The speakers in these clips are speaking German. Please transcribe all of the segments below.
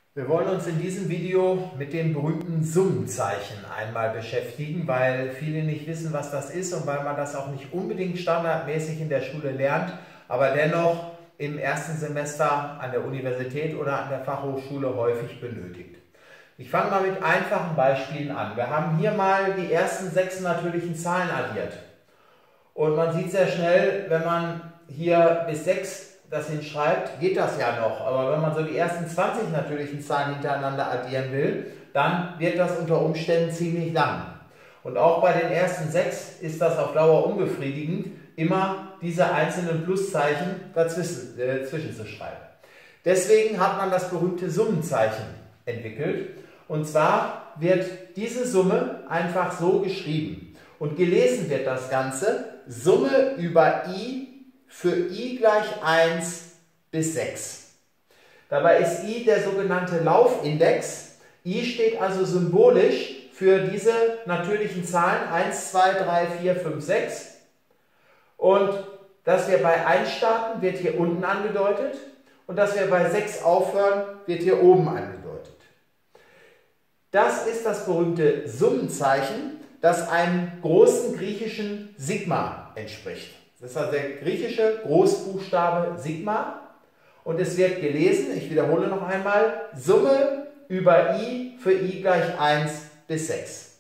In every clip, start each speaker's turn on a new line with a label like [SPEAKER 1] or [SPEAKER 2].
[SPEAKER 1] Wir wollen uns in diesem Video mit dem berühmten Summenzeichen einmal beschäftigen, weil viele nicht wissen, was das ist und weil man das auch nicht unbedingt standardmäßig in der Schule lernt, aber dennoch im ersten Semester an der Universität oder an der Fachhochschule häufig benötigt. Ich fange mal mit einfachen Beispielen an. Wir haben hier mal die ersten 6 natürlichen Zahlen addiert. Und man sieht sehr schnell, wenn man hier bis 6 das hinschreibt, geht das ja noch. Aber wenn man so die ersten 20 natürlichen Zahlen hintereinander addieren will, dann wird das unter Umständen ziemlich lang. Und auch bei den ersten 6 ist das auf Dauer unbefriedigend, immer diese einzelnen Pluszeichen dazwischen zu schreiben. Deswegen hat man das berühmte Summenzeichen entwickelt. Und zwar wird diese Summe einfach so geschrieben. Und gelesen wird das Ganze Summe über i für i gleich 1 bis 6. Dabei ist i der sogenannte Laufindex. I steht also symbolisch für diese natürlichen Zahlen 1, 2, 3, 4, 5, 6. Und dass wir bei 1 starten, wird hier unten angedeutet. Und dass wir bei 6 aufhören, wird hier oben angedeutet. Das ist das berühmte Summenzeichen, das einem großen griechischen Sigma entspricht. Das ist also der griechische Großbuchstabe Sigma. Und es wird gelesen, ich wiederhole noch einmal, Summe über i für i gleich 1 bis 6.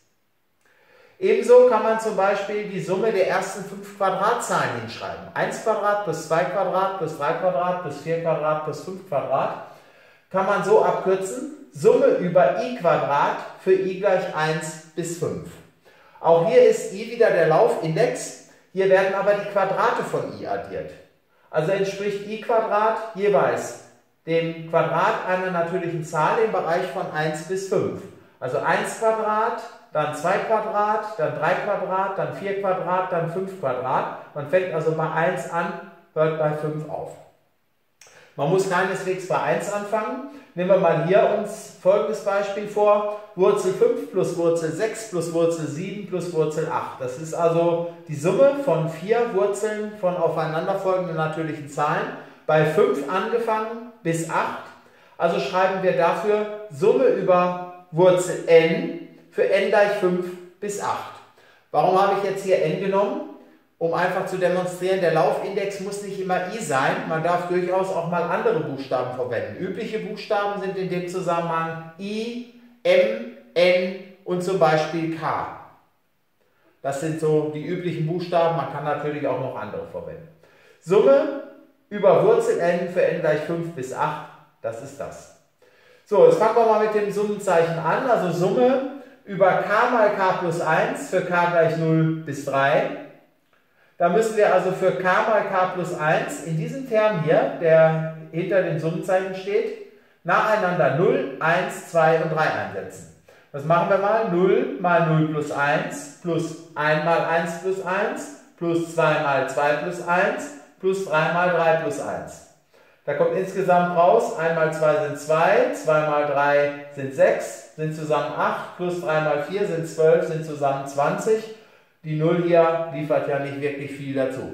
[SPEAKER 1] Ebenso kann man zum Beispiel die Summe der ersten 5 Quadratzahlen hinschreiben. 1 Quadrat plus 2 Quadrat plus 3 Quadrat plus 4 Quadrat plus 5 Quadrat. Kann man so abkürzen, Summe über i Quadrat für i gleich 1 bis 5. Auch hier ist i wieder der Laufindex. Hier werden aber die Quadrate von i addiert. Also entspricht i Quadrat jeweils dem Quadrat einer natürlichen Zahl im Bereich von 1 bis 5. Also 1 Quadrat, dann 2 Quadrat, dann 3 Quadrat, dann 4 Quadrat, dann 5 Quadrat. Man fängt also bei 1 an, hört bei 5 auf. Man muss keineswegs bei 1 anfangen. Nehmen wir mal hier uns folgendes Beispiel vor. Wurzel 5 plus Wurzel 6 plus Wurzel 7 plus Wurzel 8. Das ist also die Summe von 4 Wurzeln von aufeinanderfolgenden natürlichen Zahlen. Bei 5 angefangen bis 8. Also schreiben wir dafür Summe über Wurzel n für n gleich 5 bis 8. Warum habe ich jetzt hier n genommen? Um einfach zu demonstrieren, der Laufindex muss nicht immer i sein, man darf durchaus auch mal andere Buchstaben verwenden. Übliche Buchstaben sind in dem Zusammenhang i, m, n und zum Beispiel k. Das sind so die üblichen Buchstaben, man kann natürlich auch noch andere verwenden. Summe über Wurzel n für n gleich 5 bis 8, das ist das. So, jetzt fangen wir mal mit dem Summenzeichen an, also Summe über k mal k plus 1 für k gleich 0 bis 3. Da müssen wir also für k mal k plus 1 in diesem Term hier, der hinter dem Summenzeichen steht, nacheinander 0, 1, 2 und 3 einsetzen. Das machen wir mal. 0 mal 0 plus 1 plus 1 mal 1 plus 1 plus 2 mal 2 plus 1 plus 3 mal 3 plus 1. Da kommt insgesamt raus, 1 mal 2 sind 2, 2 mal 3 sind 6, sind zusammen 8, plus 3 mal 4 sind 12, sind zusammen 20. Die 0 hier liefert ja nicht wirklich viel dazu.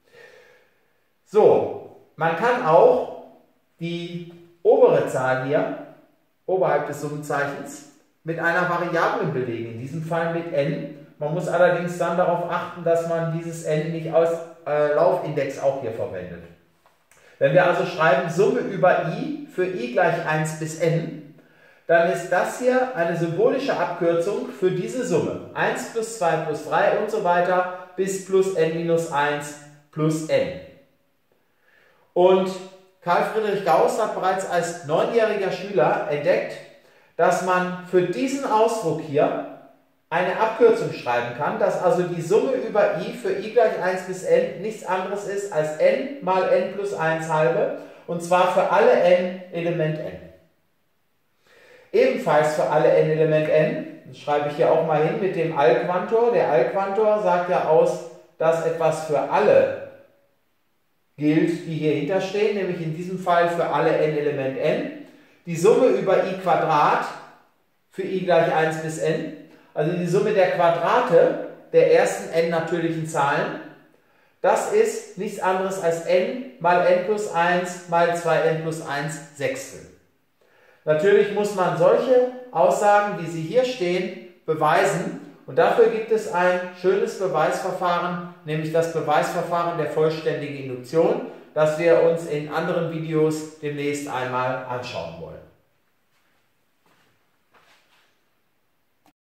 [SPEAKER 1] So, man kann auch die obere Zahl hier, oberhalb des Summenzeichens, mit einer Variablen belegen, in diesem Fall mit n. Man muss allerdings dann darauf achten, dass man dieses n nicht als Laufindex auch hier verwendet. Wenn wir also schreiben Summe über i für i gleich 1 bis n, dann ist das hier eine symbolische Abkürzung für diese Summe. 1 plus 2 plus 3 und so weiter bis plus n minus 1 plus n. Und Carl Friedrich Gauss hat bereits als 9-jähriger Schüler entdeckt, dass man für diesen Ausdruck hier eine Abkürzung schreiben kann, dass also die Summe über i für i gleich 1 bis n nichts anderes ist als n mal n plus 1 halbe, und zwar für alle n Element n. Ebenfalls für alle n Element n, das schreibe ich hier auch mal hin mit dem Allquantor. Der Allquantor sagt ja aus, dass etwas für alle gilt, die hier hinterstehen, nämlich in diesem Fall für alle n Element n. Die Summe über i Quadrat für i gleich 1 bis n, also die Summe der Quadrate der ersten n natürlichen Zahlen, das ist nichts anderes als n mal n plus 1 mal 2n plus 1 Sechstel. Natürlich muss man solche Aussagen, wie sie hier stehen, beweisen. Und dafür gibt es ein schönes Beweisverfahren, nämlich das Beweisverfahren der vollständigen Induktion, das wir uns in anderen Videos demnächst einmal anschauen wollen.